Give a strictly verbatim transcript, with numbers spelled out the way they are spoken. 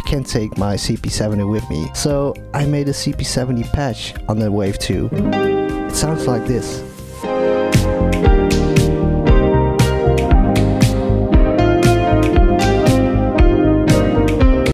can't take my C P seventy with me, so I made a C P seventy patch on the Wave two. It sounds like this.